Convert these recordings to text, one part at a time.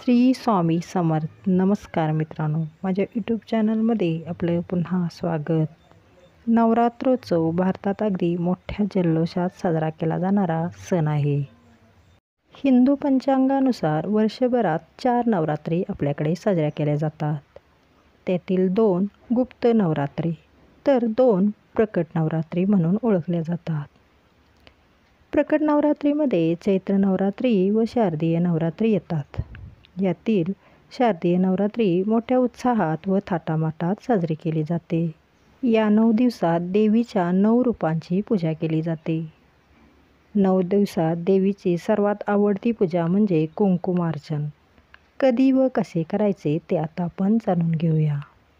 श्री स्वामी समर्थ. नमस्कार मित्रांनो, माझ्या यूट्यूब चॅनलमध्ये आपलं पुन्हा स्वागत. नवरात्रोत्सव भारतात अगदी मोठ्या जल्लोषात साजरा केला जाणारा सण आहे. हिंदू पंचांगानुसार वर्षभरात 4 नवरात्री आपल्याकडे साजऱ्या केल्या जातात. त्यातील 2 गुप्त नवरात्री तर 2 प्रकट नवरात्री म्हणून ओळखल्या जातात. प्रकट नवरात्रीमध्ये चैत्र नवरात्री व शारदीय नवरात्री येतात. यातील शारदीय नवरात्री मोठ्या उत्साहात व थाटामाटात साजरी केली जाते. या 9 दिवसात देवीच्या 9 रूपांची पूजा केली जाते. 9 दिवसात देवीची सर्वात आवडती पूजा म्हणजे कुंकुमार्चन. कधी व कसे करायचे ते आता आपण जाणून घेऊया.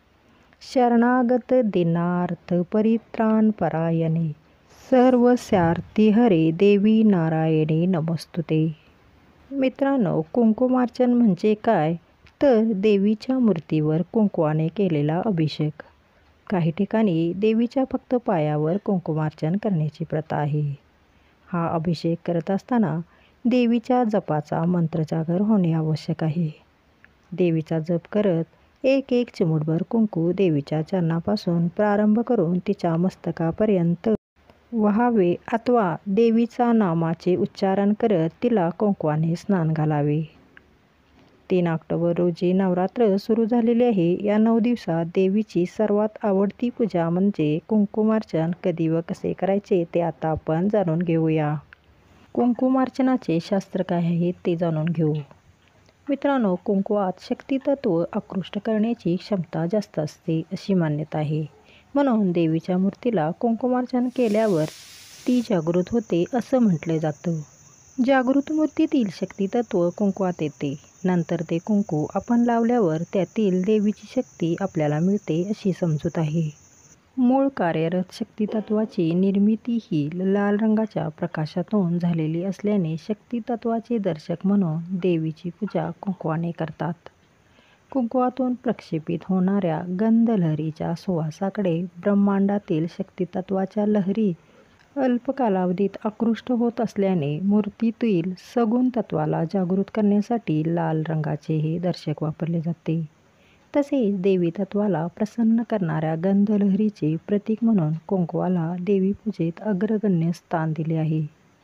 शरणागत दीनार्थ परित्राण परायणे सर्वस्यार्थी हरे देवी नारायणी नमस्तुते. मित्रांनो, कुंकुमार्चन म्हणजे काय तर देवीच्या मूर्तीवर कुंकवाने केलेला अभिषेक. काही ठिकाणी देवीच्या फक्त पायावर कुंकुमार्चन करण्याची प्रथा आहे. हा अभिषेक करत असताना देवीच्या जपाचा मंत्रजागर होणे आवश्यक आहे. देवीचा जप करत एक चिमूटभर कुंकू देवीच्या चरणापासून प्रारंभ करून तिच्या मस्तकापर्यंत वहावे अथवा देवीचा नामाचे उच्चारण करत तिला कुंकवाने स्नान घालावे. 3 ऑक्टोबर रोजी नवरात्र सुरू झालेले आहे. या 9 दिवसात देवीची सर्वात आवडती पूजा म्हणजे कुंकुमार्चन. कधी व कसे करायचे ते आता आपण जाणून घेऊया. कुंकुमार्चनाचे शास्त्र काय आहे ते जाणून घेऊ. मित्रांनो, कुंकवात शक्तितत्व आकृष्ट करण्याची क्षमता जास्त असते अशी मान्यता आहे. म्हणून देवीच्या मूर्तीला कुंकुमार्चन केल्यावर ती जागृत होते असं म्हटलं जातं. जागृत मूर्तीतील शक्तितत्व कुंकवात येते. नंतर ते कुंकू आपण लावल्यावर त्यातील देवीची शक्ती आपल्याला मिळते अशी समजूत आहे. मूळ कार्यरत शक्तितत्वाची निर्मिती ही लाल रंगाच्या प्रकाशातून झालेली असल्याने शक्तितत्वाचे दर्शक म्हणून देवीची पूजा कुंकवाने करतात. कुंकवातून प्रक्षेपित होणाऱ्या गंधलहरीच्या सुवासाकडे ब्रह्मांडातील शक्तितत्वाच्या लहरी अल्प कालावधीत आकृष्ट होत असल्याने मूर्तीतील सगुण तत्वाला जागृत करण्यासाठी लाल रंगाचे हे दर्शक वापरले जाते. तसेच देवी तत्वाला प्रसन्न करणाऱ्या गंधलहरीचे प्रतीक म्हणून कुंकवाला देवीपूजेत अग्रगण्य स्थान दिले आहे.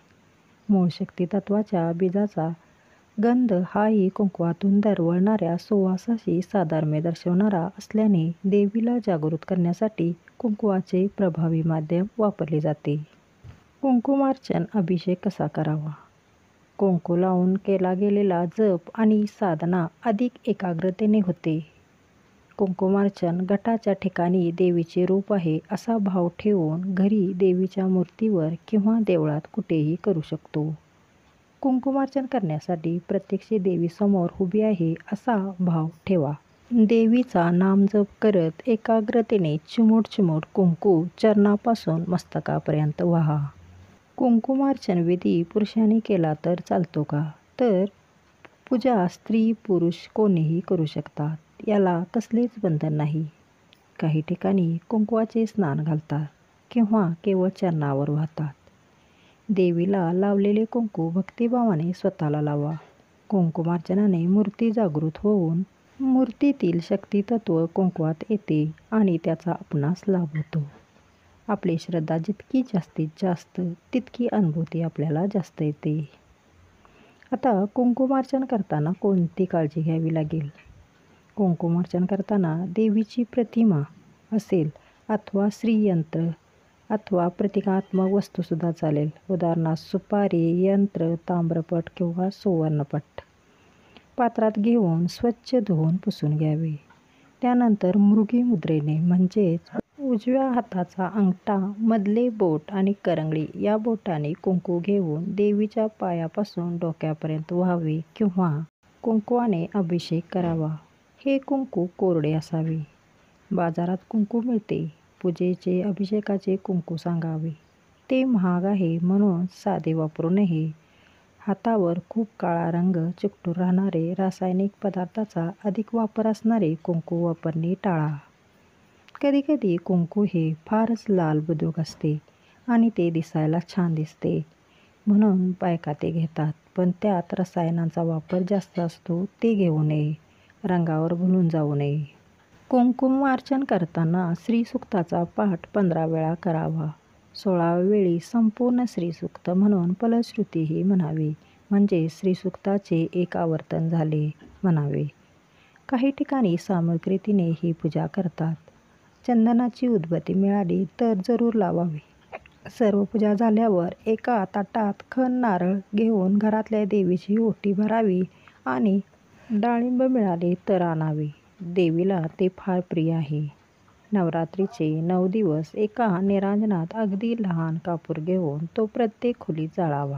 मूळ शक्तितत्वाच्या बीजाचा गंध हाही कुंकवातून दरवळणाऱ्या सुवासाशी साधर्म्य दर्शवणारा असल्याने देवीला जागृत करण्यासाठी कुंकवाचे प्रभावी माध्यम वापरले जाते. कुंकुमार्चन अभिषेक कसा करावा? कुंकू लावून केला गेलेला जप आणि साधना अधिक एकाग्रतेने होते. कुंकुमार्चन घटाच्या ठिकाणी देवीचे रूप आहे असा भाव ठेवून घरी देवीच्या मूर्तीवर किंवा देवळात कुठेही करू शकतो. कुंकुमार्चन करण्यासाठी प्रत्यक्ष देवीसमोर उभी आहे असा भाव ठेवा. देवीचा नामजप करत एकाग्रतेने चिमूट कुंकू चरणापासून मस्तकापर्यंत वाहा. कुंकुमार्चन विधी पुरुषांनी केला तर चालतो का? तर पूजा स्त्री पुरुष कोणीही करू शकतात. याला कसलेच बंधन नाही. काही ठिकाणी कुंकवाचे स्नान घालतात किंवा केवळ चरणावर वाहतात. देवीला लावलेले कुंकू भक्तिभावाने स्वतःला लावा. कुंकुमार्चनाने मूर्ती जागृत होऊन मूर्तीतील शक्तितत्व कुंकवात येते आणि त्याचा आपणास लाभ होतो. आपली श्रद्धा जितकी जास्तीत जास्त तितकी अनुभूती आपल्याला जास्त येते. आता कुंकुमार्चन करताना कोणती काळजी घ्यावी लागेल? कुंकुमार्चन करताना देवीची प्रतिमा असेल अथवा श्रीयंत्र अथवा प्रतिकात्मक वस्तूसुद्धा चालेल. उदाहरणार्थ सुपारी, यंत्र, ताम्रपट किंवा सुवर्णपट पात्रात घेऊन स्वच्छ धुवून पुसून घ्यावे. त्यानंतर मृगी मुद्रेने म्हणजेच उजव्या हाताचा अंगठा, मधले बोट आणि करंगळी या बोटाने कुंकू घेऊन देवीच्या पायापासून डोक्यापर्यंत व्हावे किंवा कुंकवाने अभिषेक करावा. हे कुंकू कोरडे असावे. बाजारात कुंकू मिळते. पूजेचे अभिषेकाचे कुंकू सांगावे. ते महाग आहे म्हणून साधे वापरू नये. हातावर खूप काळा रंग चिकटून राहणारे रासायनिक पदार्थाचा अधिक वापर असणारे कुंकू वापरणे टाळा. कधीकधी कुंकू हे फारच लालबुदूक असते आणि ते दिसायला छान दिसते म्हणून बायका ते घेतात. पण त्यात रसायनांचा वापर जास्त असतो ते घेऊ नये. रंगावर भुलून जाऊ नये. कुंकुमार्चन करताना श्रीसूक्ताचा पाठ 15 वेळा करावा. 16व्या वेळी संपूर्ण श्रीसूक्त म्हणून फलश्रुतीही म्हणावी, म्हणजे श्रीसूक्ताचे एक आवर्तन झाले म्हणावे. काही ठिकाणी सामुग्रीतीने ही पूजा करतात. चंदनाची उदबत्ती मिळाली तर जरूर लावावी. सर्व पूजा झाल्यावर एका ताटात खण नारळ घेऊन घरातल्या देवीची ओटी भरावी आणि डाळिंब मिळाले तर आणावे. देवीला ते फार प्रिय आहे. नवरात्रीचे 9 दिवस एका निरांजनात अगदी लहान कापूर घेऊन तो प्रत्येक खोलीत जाळावा.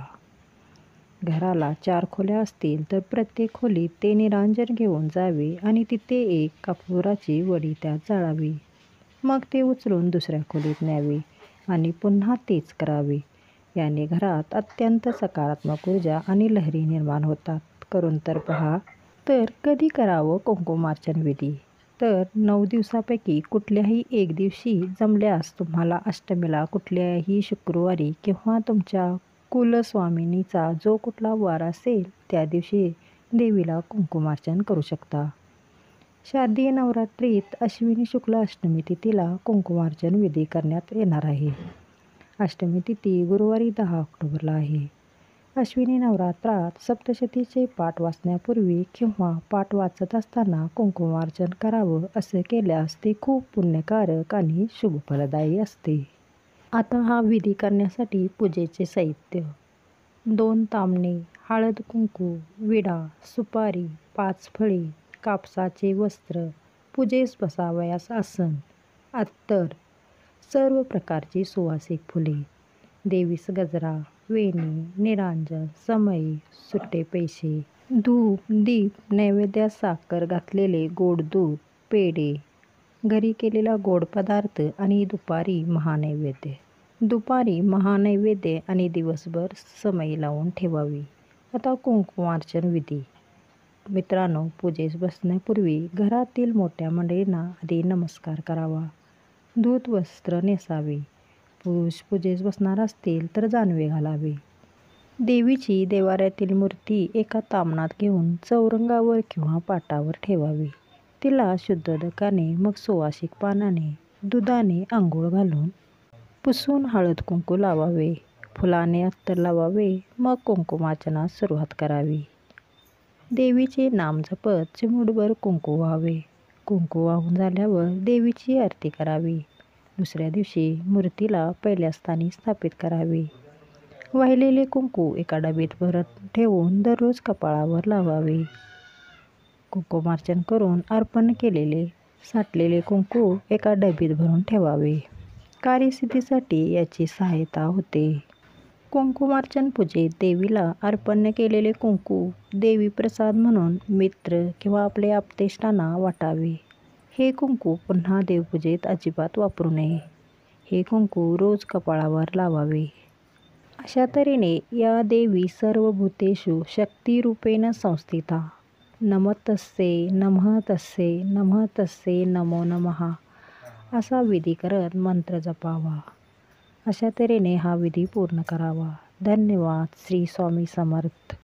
घराला 4 खोल्या असतील तर प्रत्येक खोलीत ते निरांजन घेऊन जावे आणि तिथे एक कापुराची वडी त्यात जाळावी. मग ते उचलून दुसऱ्या खोलीत न्यावे आणि पुन्हा तेच करावे. याने घरात अत्यंत सकारात्मक ऊर्जा आणि लहरी निर्माण होतात. करून तर पहा. तर कधी करावं कुंकुमार्चन विधी? तर 9 दिवसापैकी कुठल्याही एक दिवशी जमल्यास तुम्हाला अष्टमीला कुठल्याही शुक्रवारी किंवा तुमच्या कुलस्वामिनीचा जो कुठला वार असेल त्या दिवशी देवीला कुंकुमार्चन करू शकता. शारदीय नवरात्रीत अश्विनी शुक्ल अष्टमी तिथीला कुंकुमार्चन विधी करण्यात येणार आहे. अष्टमी तिथी गुरुवारी 10 ऑक्टोबरला आहे. अश्विनी नवरात्रात सप्तशतीचे पाठ वाचण्यापूर्वी किंवा पाठ वाचत असताना कुंकुमार्चन करावं. असं केल्यास ते खूप पुण्यकारक आणि शुभफलदायी असते. आता हा विधी करण्यासाठी पूजेचे साहित्य: 2 ताम्हणे, हळद कुंकू, विडा, सुपारी, 5 फळे, कापसाचे वस्त्र, पूजेस बसावयास आसन, अत्तर, सर्व प्रकारची सुवासिक फुले, देवीस गजरा, वेणी, निरांजन, समई, सुटे पैसे, धूप, दीप, नैवेद्यास साखर घातलेले गोड दूध, पेढे, घरी केलेला गोड पदार्थ आणि दुपारी महानैवेद्य आणि दिवसभर समई लावून ठेवावी. आता कुंकुमार्चन विधी. मित्रांनो, पूजेस बसण्यापूर्वी घरातील मोठ्या मंडळींना आधी नमस्कार करावा. धूत वस्त्र नेसावे. पुरुष पूजेस बसणार असतील तर जानवे घालावे. देवीची देवाऱ्यातील मूर्ती एका ताम्हणात घेऊन चौरंगावर किंवा पाटावर ठेवावी. तिला शुद्ध दकाने मग सुवासिक पानाने, दुधाने आंघोळ घालून पुसून हळद कुंकू लावावे. फुलाने अत्तर लावावे. मग कुंकुमार्चनास सुरुवात करावी. देवीचे नाम जपत चिमूटभर कुंकू व्हावे. कुंकू वाहून झाल्यावर देवीची आरती करावी. दुसऱ्या दिवशी मूर्तीला पहिल्या स्थानी स्थापित करावे. वाहिलेले कुंकू एका डबीत भरत ठेवून दररोज कपाळावर लावावे. कुंकुमार्चन करून अर्पण केलेले साठलेले कुंकू एका डबीत भरून ठेवावे. कार्यसिद्धीसाठी याची सहायता होते. कुंकुमार्चन पूजेत देवीला अर्पण केलेले कुंकू देवी प्रसाद म्हणून मित्र किंवा आपले आप्तेष्टांना वाटावे. हे कुंकू पुन्हा देवपूजेत अजिबात वापरू नये. हे कुंकू रोज कपाळावर लावावे. अशा तऱ्हेने या देवी सर्वभूतेषु शक्तिरूपेण संस्थिता. नमस्तस्यै नमस्तस्यै नमस्तस्यै नमो नमः असा विधी करत मंत्र जपावा. अशा तऱ्हेने हा विधी पूर्ण करावा. धन्यवाद. श्री स्वामी समर्थ.